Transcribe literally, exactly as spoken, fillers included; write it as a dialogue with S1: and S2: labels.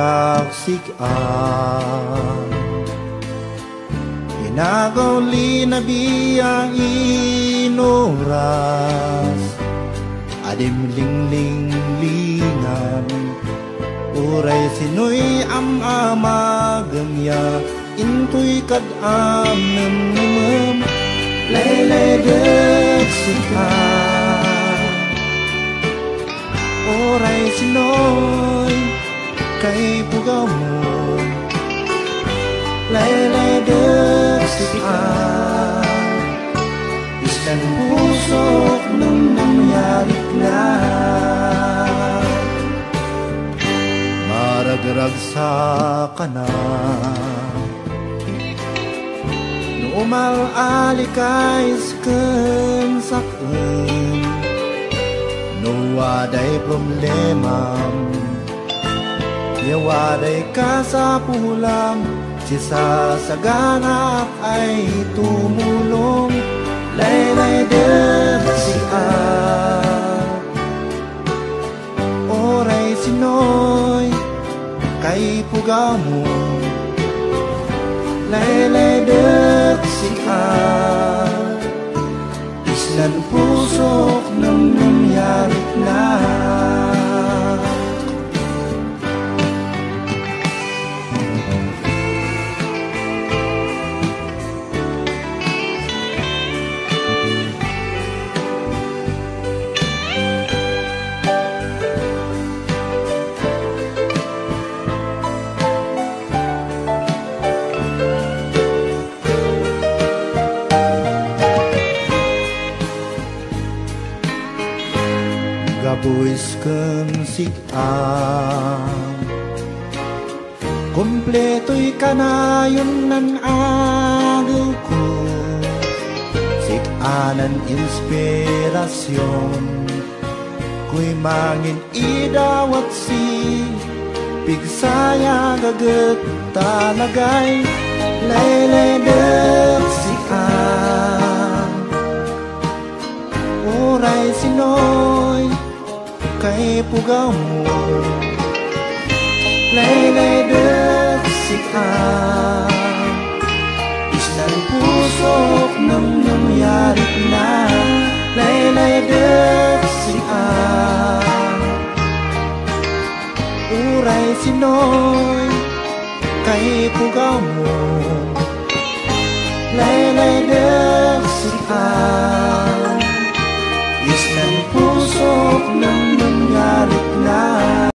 S1: saksikan inagaw linabiyang inoras adim ling-ling-lingan uray sinoy am-amagamya intoy kad-am namnamam laylay dagsikan oray sinoy kay pugaw mo laylay dagsikan isang pusok nang namayarik na maragrag sa kanan no umal-alikais ken saken no waday problema ya waday kasapulang sa sagana ay tumulong laylay dagsikan oray sinoy kay pugaw mo laylay dagsikan islan pusok nang namyarik na gabuis ken sikan kompleto'y kanayon ng agaw ko sikanan inspirasyon kuy mangin idawat si pigsaya gaget talagay laylay dagsikan oray sinoy kay pugaw mo laylay dagsikan isang pusok nang namayarik na laylay dagsikan uray sinoy kay pugaw mo